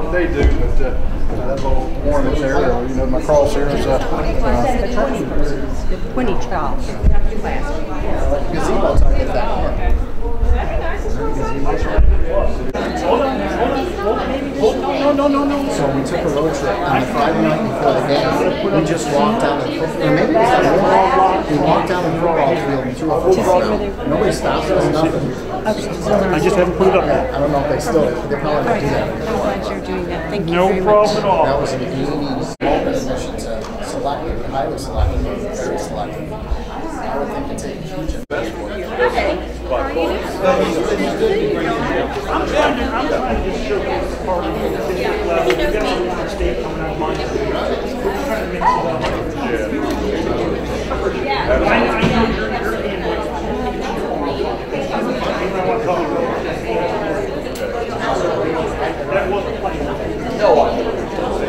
what they do, but that little warning there, you know, my cross here is 20 child. gazebo type of thing. No. So we took a road trip on the Friday night before the game. We just walked down the we walked down the football field and threw a football. Nobody stopped us, nothing. I just haven't put it up yet. I don't know if they still, they probably don't do that. I'm glad you're doing that. Thank you No very problem much. at all. That was in the 80s. Admission to selective, highly selective, very selective. I would think it's a huge investment. I'm trying to just show you the part of it. We've got a state coming out of mine. We're trying to make I know you're in that wasn't planned. No.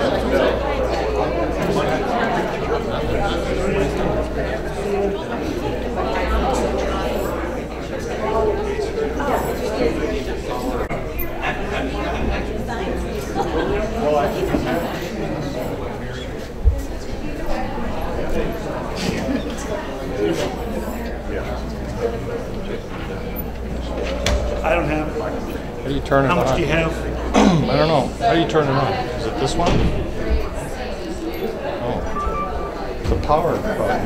I don't have it. How do you turn it on? How much do you have? I don't know. How do you turn it on? Is it this one? Oh. The power button.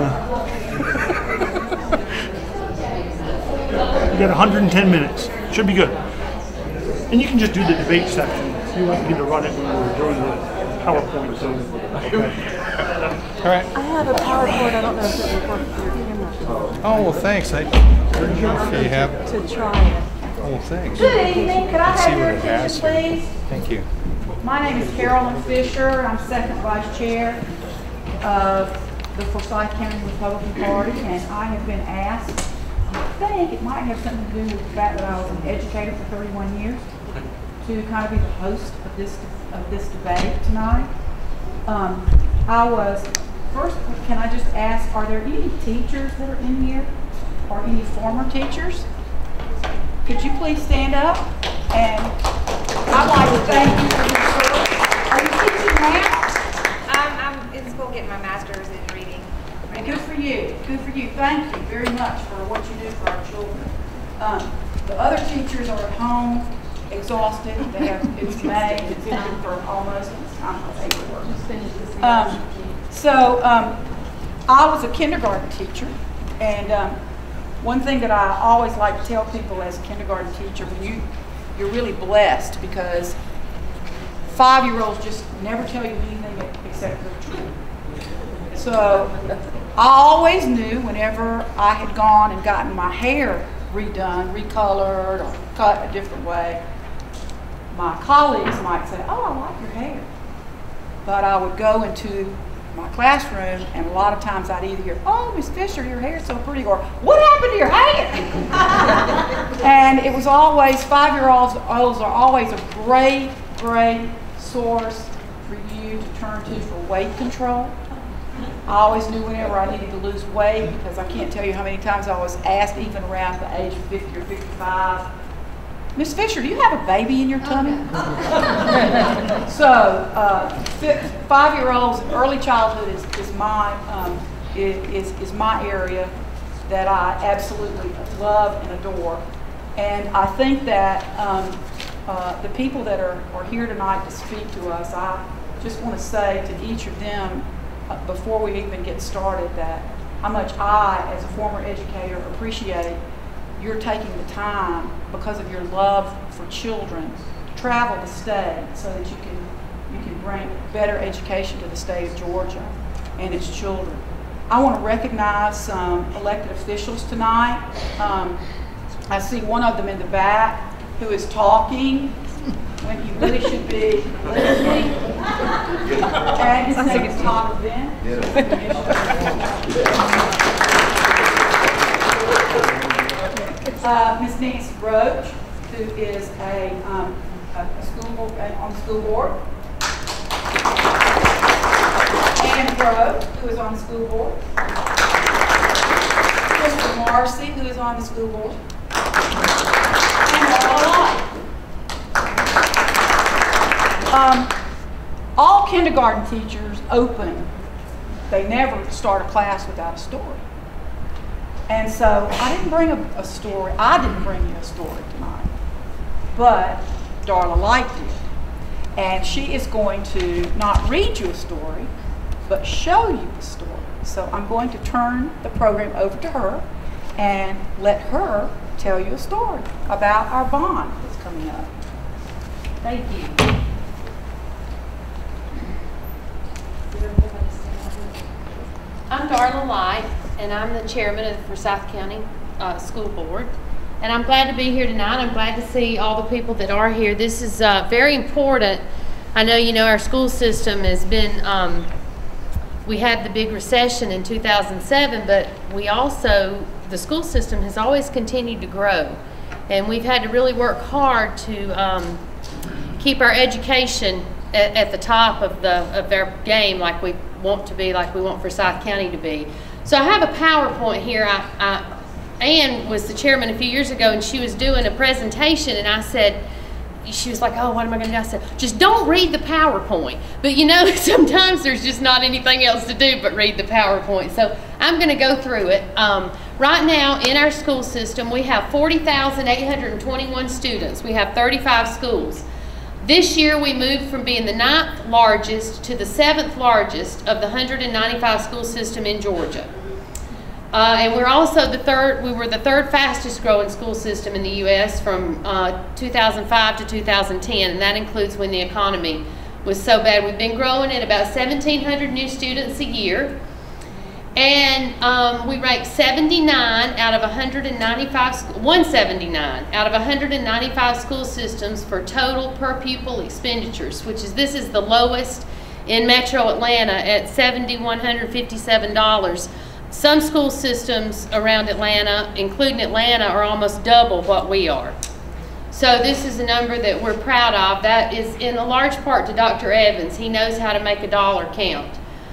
You got 110 minutes. Should be good. And you can just do the debate section. You won't need to run it when we're doing the PowerPoint. So, okay. All right. I have a PowerPoint. I don't know if it will work for your camera. Oh, well, thanks. I you have. To try it. Oh, thanks. Good evening. Could I Let's see have your what it has attention, here. please? Thank you. My name is Carolyn Fisher. I'm second vice chair of the Forsyth County Republican Party, and I have been asked, I think it might have something to do with the fact that I was an educator for 31 years, to kind of be the host of this debate tonight. First, can I just ask, are there any teachers that are in here, or any former teachers? Could you please stand up? And I'd like to thank you for your service. Are you teaching now? I'm in school getting my master's in reading right Good now. for you. Good for you. Thank you very much for what you do for our children. The other teachers are at home, exhausted. They have it's May. It's time for almost it's time for paperwork. I was a kindergarten teacher, and one thing that I always like to tell people as a kindergarten teacher, you're really blessed because 5-year-olds just never tell you anything except the truth. So I always knew whenever I had gone and gotten my hair redone, recolored, or cut a different way, my colleagues might say, "Oh, I like your hair." But I would go into my classroom, and a lot of times I'd either hear, "Oh, Miss Fisher, your hair's so pretty," or "What happened to your hair?" And it was always, 5-year-olds are always a great, great source for you to turn to for weight control. I always knew whenever I needed to lose weight, because I can't tell you how many times I was asked, even around the age of 50 or 55, "Miss Fisher, do you have a baby in your tummy?" So, 5-year-olds, early childhood is my area that I absolutely love and adore. And I think that the people that are here tonight to speak to us, I just want to say to each of them, before we even get started, that how much I, as a former educator, appreciate you're taking the time, because of your love for children, to travel the state so that you can bring better education to the state of Georgia and its children. I want to recognize some elected officials tonight. I see one of them in the back who is talking when he really should be listening. And his name is Todd Event. Ms. Nancy Roche, who is a school board, on the school board. Ann Rowe, who is on the school board. Mr. Morrissey, who is on the school board. And Darla. All kindergarten teachers open, they never start a class without a story. And so I didn't bring a story. I didn't bring you a story tonight, but Darla Light did. And she is going to not read you a story, but show you the story. So I'm going to turn the program over to her and let her tell you a story about our bond that's coming up. Thank you. I'm Darla Light, and I'm the chairman of the Forsyth County School Board. And I'm glad to be here tonight. I'm glad to see all the people that are here. This is very important. I know you know our school system has been, we had the big recession in 2007, but we also, the school system has always continued to grow. And we've had to really work hard to keep our education at the top of their game, like we want to be, like we want Forsyth County to be. So I have a PowerPoint here. Ann was the chairman a few years ago, and she was doing a presentation, and I said, she was like, oh, what am I going to do? I said, just don't read the PowerPoint. But you know, sometimes there's just not anything else to do but read the PowerPoint. So I'm going to go through it. Right now in our school system, we have 40,821 students. We have 35 schools. This year we moved from being the 9th largest to the 7th largest of the 195 school system in Georgia. And we're also we were the 3rd fastest growing school system in the U.S. from 2005 to 2010, and that includes when the economy was so bad. We've been growing at about 1,700 new students a year, and we ranked 179 out of 195 school systems for total per pupil expenditures, this is the lowest in Metro Atlanta at $7,157. Some school systems around Atlanta, including Atlanta, are almost double what we are. So this is a number that we're proud of. That is in a large part to Dr. Evans. He knows how to make a dollar count.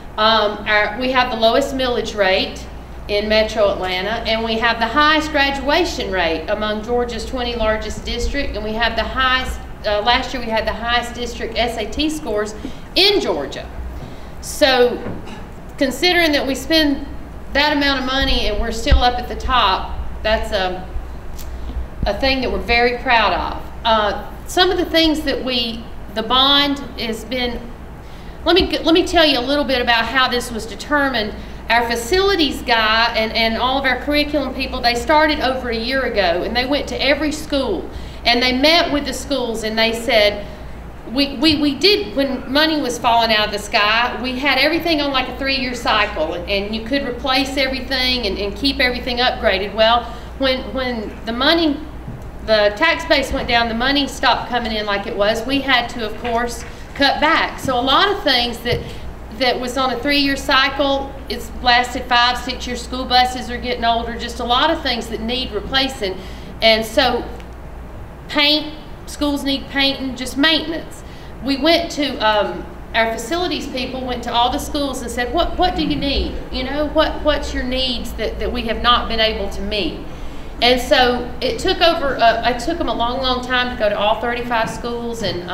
We have the lowest millage rate in Metro Atlanta, and we have the highest graduation rate among Georgia's 20 largest districts, and we have the highest, last year we had the highest district SAT scores in Georgia. So considering that we spend that amount of money and we're still up at the top, that's a thing that we're very proud of. Some of the things that the bond has been, let me tell you a little bit about how this was determined. Our facilities guy and all of our curriculum people, they started over a year ago, and they went to every school and they met with the schools, and they said, we did, when money was falling out of the sky, we had everything on like a 3-year cycle, and you could replace everything and keep everything upgraded. Well, when the tax base went down, the money stopped coming in like it was, we had to, of course, cut back. So a lot of things that was on a 3-year cycle, it's lasted 5-6 years. School buses are getting older, just a lot of things that need replacing. And so paint, schools need painting, just maintenance. We went to, our facilities people went to all the schools and said, what do you need? You know, what's your needs that we have not been able to meet? And so it took it took them a long time to go to all 35 schools and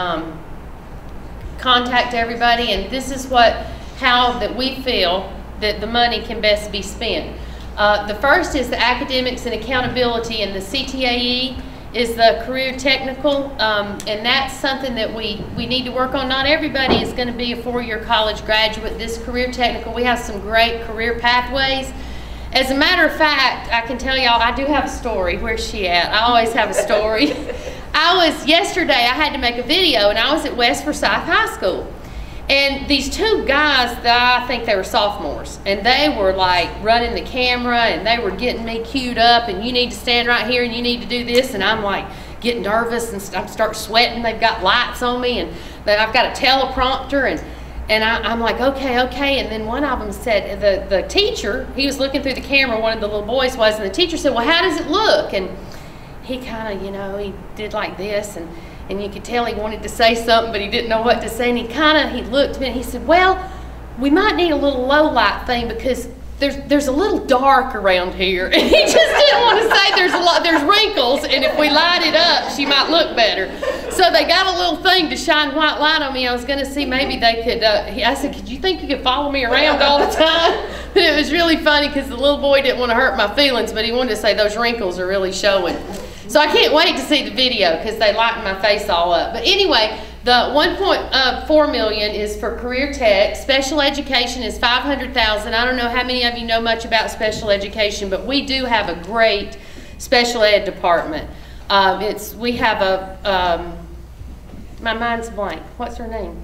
contact everybody, and this is how that we feel that the money can best be spent. The first is the academics and accountability, and the CTAE is the career technical, and that's something that we need to work on. Not everybody is going to be a 4-year college graduate. This career technical, we have some great career pathways. As a matter of fact, I can tell y'all, I do have a story. Where's she at? I always have a story. Yesterday I had to make a video, and I was at West Forsyth High School. And these 2 guys, I think they were sophomores, and they were like running the camera, and they were getting me queued up, and you need to stand right here, and you need to do this, and I'm like getting nervous, and I start sweating. They've got lights on me, and I've got a teleprompter, and I'm like, okay, and then one of them said, the teacher, he was looking through the camera, one of the little boys was, and the teacher said, well, how does it look? And he kind of, he did like this, and you could tell he wanted to say something, but he didn't know what to say, and he looked at me and he said, well, we might need a little low light thing, because there's a little dark around here. And he just didn't want to say there's wrinkles, and if we light it up, she might look better. So they got a little thing to shine white light on me. I was going to see maybe they could, I said, could you think you could follow me around all the time? And it was really funny because the little boy didn't want to hurt my feelings, but he wanted to say those wrinkles are really showing. So I can't wait to see the video because they lighten my face all up. But anyway, the 1.4 million is for career tech. Special education is 500,000. I don't know how many of you know much about special education, but we do have a great special ed department. We have a, my mind's blank. What's her name?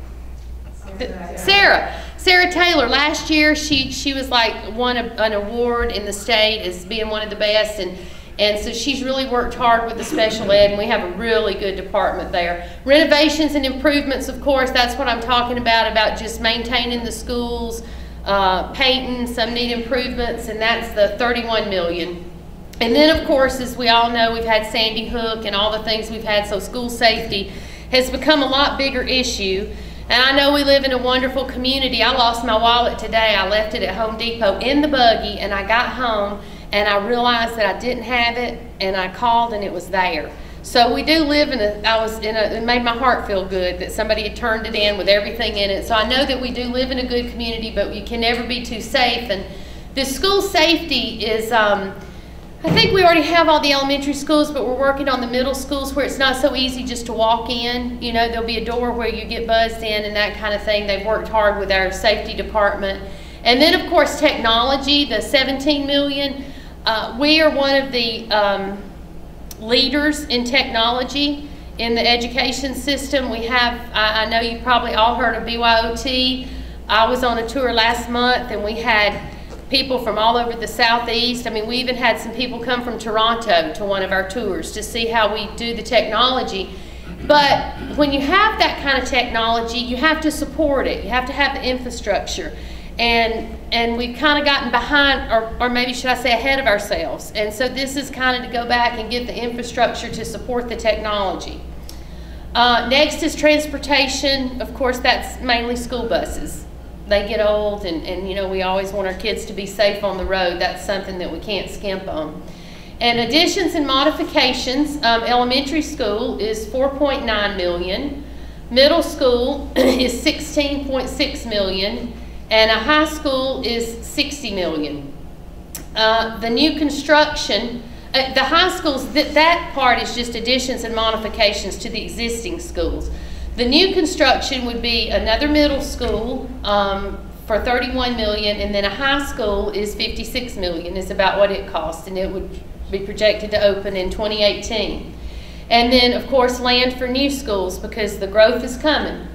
Sarah Taylor. Last year she was like won an award in the state as being one of the best, and so she's really worked hard with the special ed, and we have a really good department there. Renovations and improvements, of course, that's what I'm talking about just maintaining the schools, painting, some need improvements, and that's the 31 million. And then, of course, as we all know, we've had Sandy Hook and all the things we've had, so school safety has become a lot bigger issue. And I know we live in a wonderful community. I lost my wallet today. I left it at Home Depot in the buggy, and I got home and I realized that I didn't have it, and I called and it was there. So we do live in it made my heart feel good that somebody had turned it in with everything in it. So I know that we do live in a good community, but you can never be too safe. And the school safety is, I think we already have all the elementary schools, but we're working on the middle schools where it's not so easy just to walk in. You know, there'll be a door where you get buzzed in and that kind of thing. They've worked hard with our safety department. And then, of course, technology, the 17 million. We are one of the leaders in technology in the education system. We have, I know you've probably all heard of BYOT. I was on a tour last month, and we had people from all over the Southeast. I mean, we even had some people come from Toronto to one of our tours to see how we do the technology. But when you have that kind of technology, you have to support it. You have to have the infrastructure. And we've kind of gotten behind, or maybe should I say ahead of ourselves. And so this is kind of to go back and get the infrastructure to support the technology. Next is transportation. Of course, that's mainly school buses. They get old, and you know, we always want our kids to be safe on the road. That's something that we can't skimp on. And additions and modifications, elementary school is 4.9 million. Middle school is 16.6 million. And a high school is 60 million. The new construction, the high schools, that part is just additions and modifications to the existing schools. The new construction would be another middle school for 31 million, and then a high school is 56 million is about what it costs, and it would be projected to open in 2018. And then, of course, land for new schools because the growth is coming.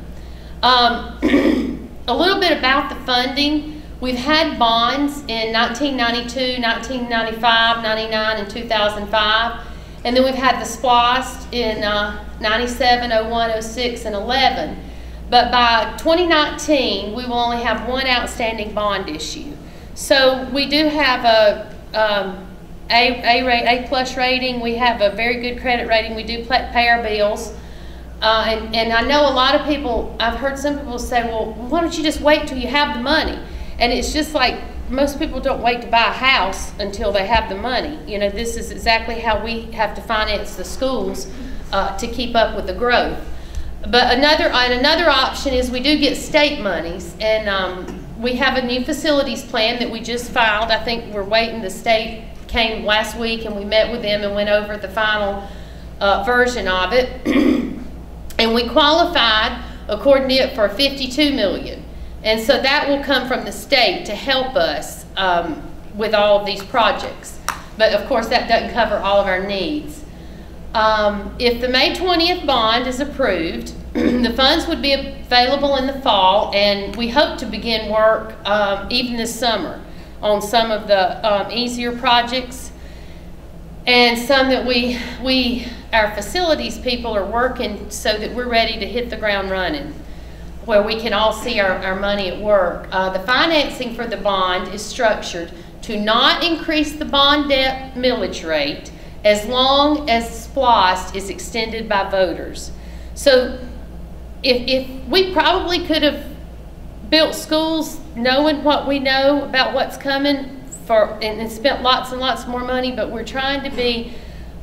A little bit about the funding. We've had bonds in 1992, 1995, 99, and 2005. And then we've had the SPLOST in 97, 01, 06, and 11. But by 2019, we will only have one outstanding bond issue. So we do have a A+ rating. We have a very good credit rating. We do pay our bills. And I know a lot of people, I've heard some people say, well, why don't you just wait till you have the money? And it's just like, most people don't wait to buy a house until they have the money. You know, this is exactly how we have to finance the schools to keep up with the growth. But another option is we do get state monies, and we have a new facilities plan that we just filed. I think we're waiting, the state came last week and we met with them and went over the final version of it. And we qualified, according to it, for 52 million. And so that will come from the state to help us with all of these projects. But of course, that doesn't cover all of our needs. If the May 20th bond is approved, the funds would be available in the fall, and we hope to begin work even this summer on some of the easier projects, and some that our facilities people are working so that we're ready to hit the ground running, where we can all see our money at work. The financing for the bond is structured to not increase the bond debt millage rate as long as SPLOST is extended by voters. So if we probably could have built schools knowing what we know about what's coming and spent lots and lots more money, but we're trying to be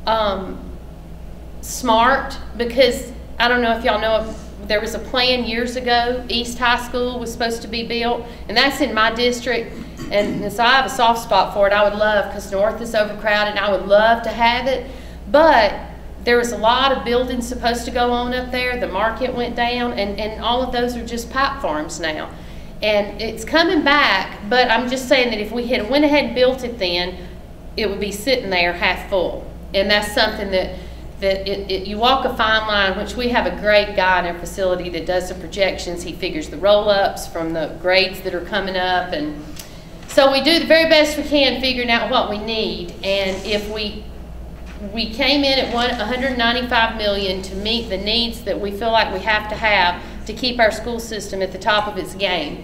smart, because I don't know if y'all know, there was a plan years ago. East High School was supposed to be built, and that's in my district, and so I have a soft spot for it. I would love, because North is overcrowded, and I would love to have it, but there was a lot of buildings supposed to go on up there. The market went down, and all of those are just pipe farms now. And it's coming back, but I'm just saying that if we had went ahead and built it then, it would be sitting there half full. And that's something that you walk a fine line, which we have a great guy in our facility that does the projections. He figures the roll-ups from the grades that are coming up. And so we do the very best we can figuring out what we need. And if we came in at $195 million to meet the needs that we feel like we have to keep our school system at the top of its game.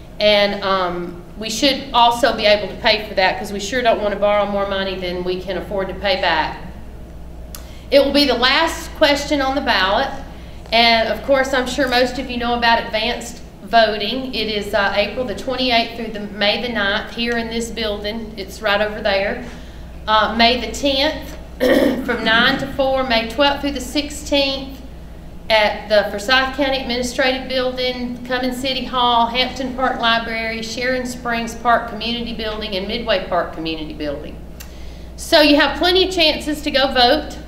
And we should also be able to pay for that, because we sure don't want to borrow more money than we can afford to pay back. It will be the last question on the ballot, and of course I'm sure most of you know about advanced voting. It is April the 28th through May the 9th here in this building. It's right over there. May the 10th from 9 to 4, May 12th through the 16th at the Forsyth County Administrative Building, Cummins City Hall, Hampton Park Library, Sharon Springs Park Community Building, and Midway Park Community Building. So you have plenty of chances to go vote.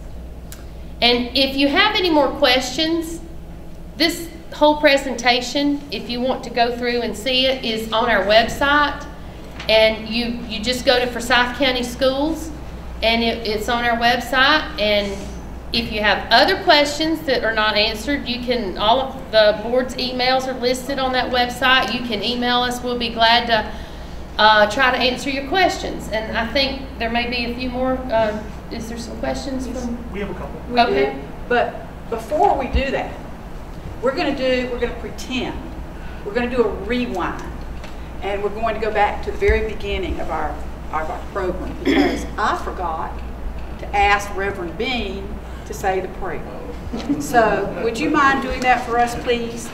And if you have any more questions, this whole presentation, if you want to go through and see it, is on our website. And you just go to Forsyth County Schools, and it's on our website. And if you have other questions that are not answered, you can, all of the board's emails are listed on that website. You can email us. We'll be glad to try to answer your questions. And I think there may be a few more. Is there some questions from? We have a couple. We do. But before we do that, we're going to pretend. We're going to do a rewind. And we're going to go back to the very beginning of our program, because I forgot to ask Reverend Bean to say the prayer. So would you mind doing that for us, please?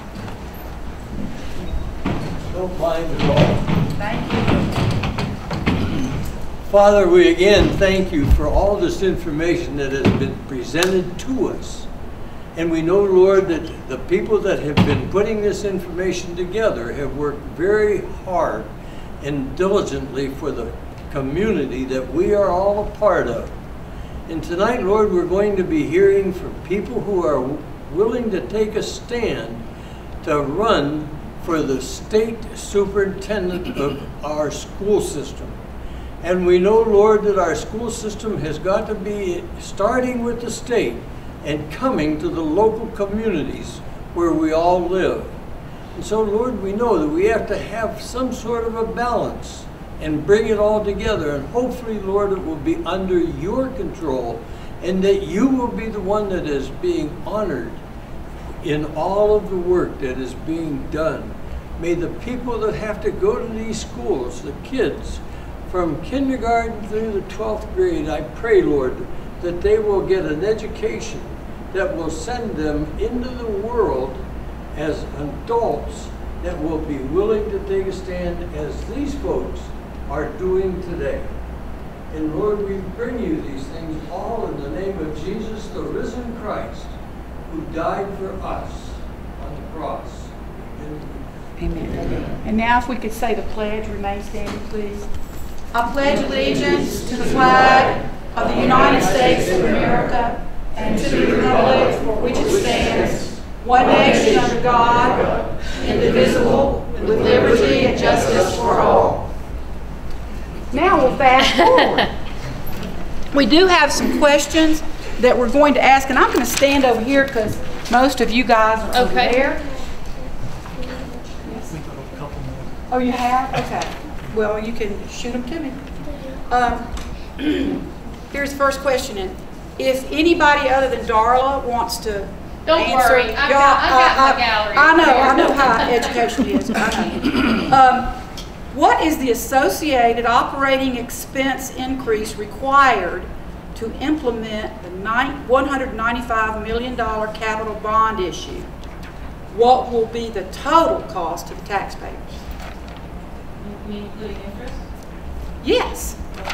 Don't mind at all. Thank you. Father, we again thank you for all this information that has been presented to us. And we know, Lord, that the people that have been putting this information together have worked very hard and diligently for the community that we are all a part of. And tonight, Lord, we're going to be hearing from people who are willing to take a stand to run for the state superintendent of our school system. And we know, Lord, that our school system has got to be starting with the state and coming to the local communities where we all live. And so, Lord, we know that we have to have some sort of a balance and bring it all together. And hopefully, Lord, it will be under your control, and that you will be the one that is being honored in all of the work that is being done. May the people that have to go to these schools, the kids, from kindergarten through the 12th grade, I pray, Lord, that they will get an education that will send them into the world as adults that will be willing to take a stand as these folks are doing today. And Lord, we bring you these things all in the name of Jesus, the risen Christ, who died for us on the cross. Amen. And now if we could say the pledge, remain standing, please. I pledge allegiance to the flag of the United States of America and to the republic for which it stands, one nation under God, indivisible, with liberty and justice for all. Now we'll fast forward. We do have some questions that we're going to ask, and I'm going to stand over here because most of you guys are over there. Yes. Oh, you have? Okay. Well, you can shoot them to me. Here's the first question. And if anybody other than Darla wants to Don't answer, worry, I've got my gallery. I know how education is. I know. What is the associated operating expense increase required to implement the $195 million capital bond issue? what will be the total cost to the taxpayers? You mean including interest? Yes.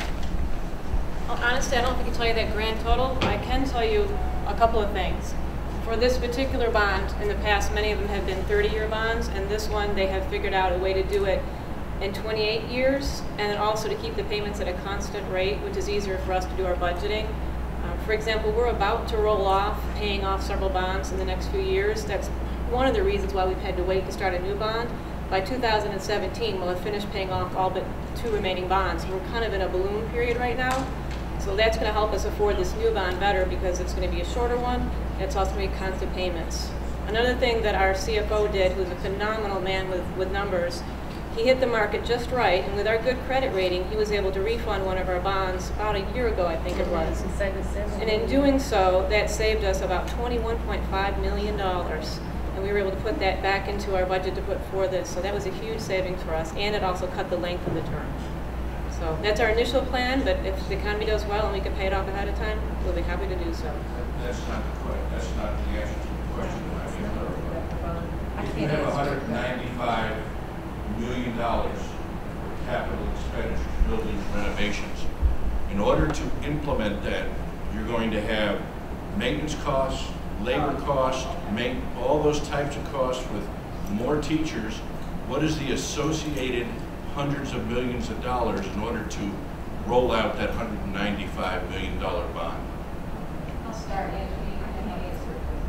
Well, honestly, I don't think I can tell you that grand total. I can tell you a couple of things. For this particular bond, in the past, many of them have been 30-year bonds, and this one, they have figured out a way to do it in 28 years, and then also to keep the payments at a constant rate, which is easier for us to do our budgeting. For example, we're about to roll off paying off several bonds in the next few years. That's one of the reasons why we've had to wait to start a new bond. By 2017, we'll have finished paying off all but 2 remaining bonds. We're kind of in a balloon period right now. So that's going to help us afford this new bond better because it's going to be a shorter one, and it's also going to be constant payments. Another thing that our CFO did, who's a phenomenal man with numbers, he hit the market just right, and with our good credit rating, he was able to refund one of our bonds about a year ago, I think it was. And in doing so, that saved us about $21.5 million. And we were able to put that back into our budget to put for this. So that was a huge savings for us, and it also cut the length of the term. So that's our initial plan, but if the economy does well and we can pay it off ahead of time, we'll be happy to do so. That's not the answer to the question that I mean. If you have $195 million for capital expenditures, buildings, renovations, in order to implement that, you're going to have maintenance costs, labor costs, all those types of costs with more teachers. What is the associated hundreds of millions of dollars in order to roll out that $195 million bond? I'll start answering, and I'll answer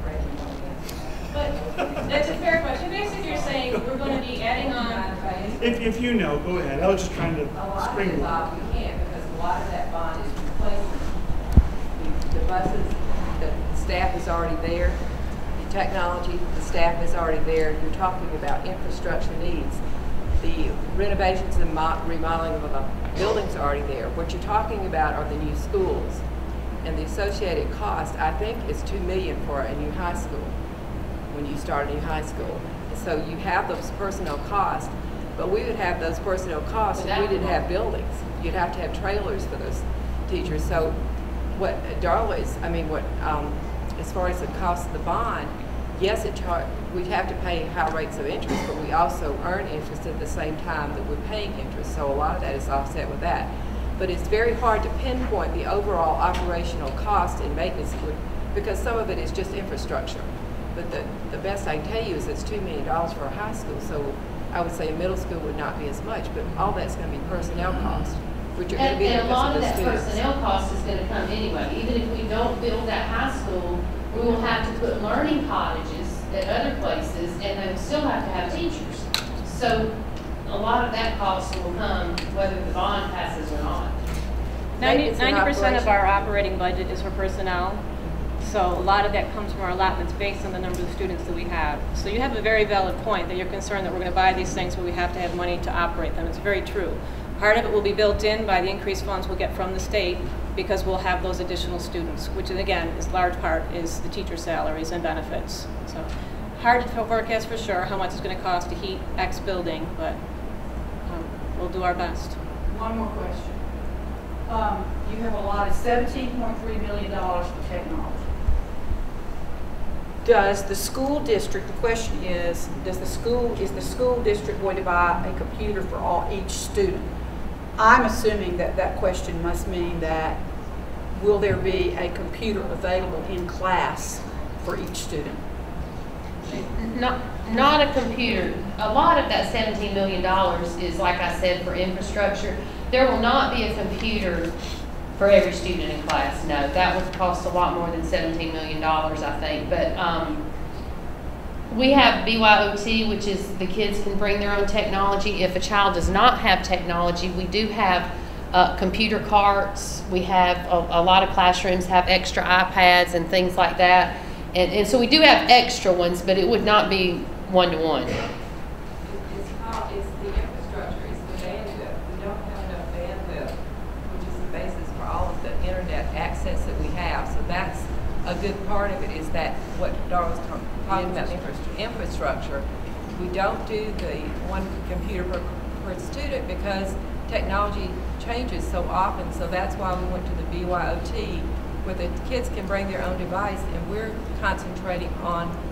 it. But that's a fair question. Basically, you're saying we're going to be adding on. If you know, go ahead. I was just trying to spring. We can't because a lot of that bond is replacement. The buses, the staff is already there. The technology, the staff is already there. You're talking about infrastructure needs. The renovations and remodeling of the buildings are already there. What you're talking about are the new schools. And the associated cost, I think, is $2 million for a new high school, when you start a new high school. So you have those personnel costs, but we would have those personnel costs if we didn't have buildings. You'd have to have trailers for those teachers. So what Darla is, as far as the cost of the bond, yes, we'd have to pay high rates of interest, but we also earn interest at the same time that we're paying interest. So a lot of that is offset with that. But it's very hard to pinpoint the overall operational cost and maintenance because some of it is just infrastructure. But the best I can tell you is it's $2 million for a high school. So I would say a middle school would not be as much, but all that's going to be personnel costs, which are going to be and a lot of that students. personnel cost is going to come anyway. Even if we don't build that high school, we will have to put learning cottages at other places, and then still have to have teachers. So a lot of that cost will come whether the bond passes or not. 90% of our operating budget is for personnel. So a lot of that comes from our allotments based on the number of students that we have. So you have a very valid point that you're concerned that we're going to buy these things, but we have to have money to operate them. It's very true. Part of it will be built in by the increased funds we'll get from the state because we'll have those additional students, which again is large part is the teacher salaries and benefits. So hard to forecast for sure how much it's going to cost to heat X building, but we'll do our best. One more question. You have allotted $17.3 million for technology. Does the school district, the question is the school district going to buy a computer for each student? I'm assuming that question must mean that will there be a computer available in class for each student? Not a computer. A lot of that $17 million is, like I said, for infrastructure. There will not be a computer for every student in class. No, that would cost a lot more than $17 million, I think. But we have BYOT, which is the kids can bring their own technology. If a child does not have technology, we do have computer carts. We have a lot of classrooms have extra iPads and things like that. And so we do have extra ones, but it would not be one-to-one. It's the infrastructure, it's the bandwidth. We don't have enough bandwidth, which is the basis for all of the internet access that we have. So that's a good part of it, is that what Darla's talking about, infrastructure. We don't do the one computer per student because technology changes so often. So that's why we went to the BYOT, where the kids can bring their own device, and we're concentrating on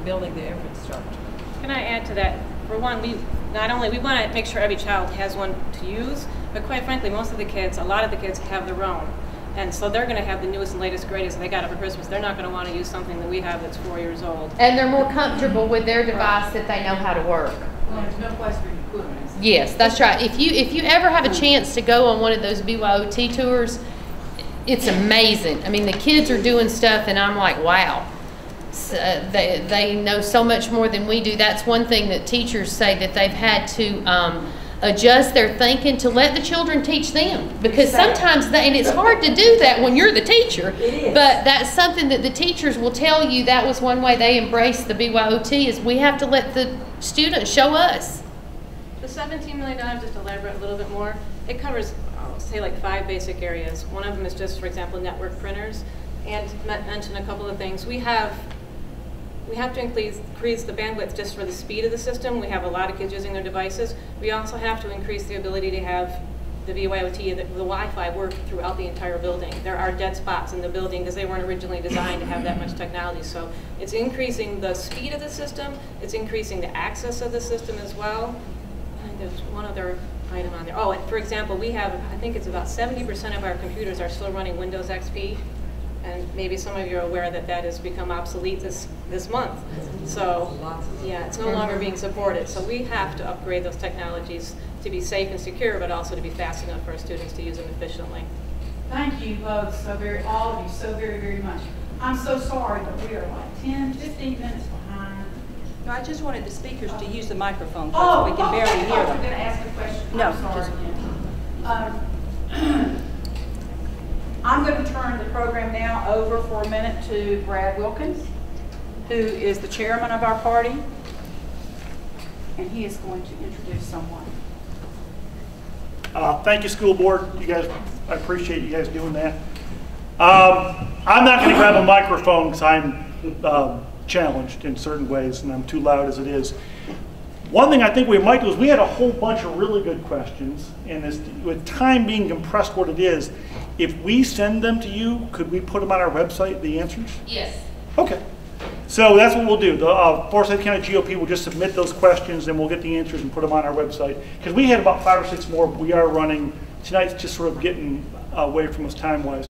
building the infrastructure. Can I add to that? For one, we want to make sure every child has one to use, but quite frankly, most of the kids, a lot of the kids have their own. And so they're going to have the newest and latest, greatest they got it for Christmas. They're not going to want to use something that we have that's 4 years old. And they're more comfortable with their device that they know how to work. Well, there's no place for you to put them. Yes, that's right. If you ever have a chance to go on one of those BYOT tours, it's amazing. I mean, the kids are doing stuff, and I'm like, wow. So, they know so much more than we do. That's one thing that teachers say that they've had to adjust their thinking to let the children teach them, because sometimes and it's hard to do that when you're the teacher, but that's something that the teachers will tell you. That was one way they embrace the BYOT, is we have to let the students show us. The $17 million, just to elaborate a little bit more, it covers, I'll say, like 5 basic areas. One of them is just, for example, network printers, and mention a couple of things. We have to increase the bandwidth just for the speed of the system. We have a lot of kids using their devices. We also have to increase the ability to have the BYOT, the Wi-Fi work throughout the entire building. There are dead spots in the building because they weren't originally designed to have that much technology. So it's increasing the speed of the system. It's increasing the access of the system as well. And there's one other item on there. Oh, and for example, we have, I think it's about 70% of our computers are still running Windows XP. And maybe some of you are aware that that has become obsolete this month. So, yeah, it's no longer being supported. So we have to upgrade those technologies to be safe and secure, but also to be fast enough for our students to use them efficiently. Thank you both all of you so very, very much. I'm so sorry, but we are like 10, 15 minutes behind. No, I just wanted the speakers to use the microphone so we can barely hear I them. was going to ask a question. No, I'm sorry. I'm going to turn the program now over for a minute to Brad Wilkins, who is the chairman of our party, and he is going to introduce someone. Thank you, school board. You guys, I appreciate you guys doing that. I'm not going to grab a microphone because I'm challenged in certain ways, and I'm too loud as it is. One thing I think we might do is we had a whole bunch of really good questions, and with time being compressed what it is, if we send them to you, could we put them on our website, the answers? Yes. Okay. So that's what we'll do. The Forsyth County GOP will just submit those questions, and we'll get the answers and put them on our website. Because we had about 5 or 6 more, but we are running. Tonight's just sort of getting away from us time-wise.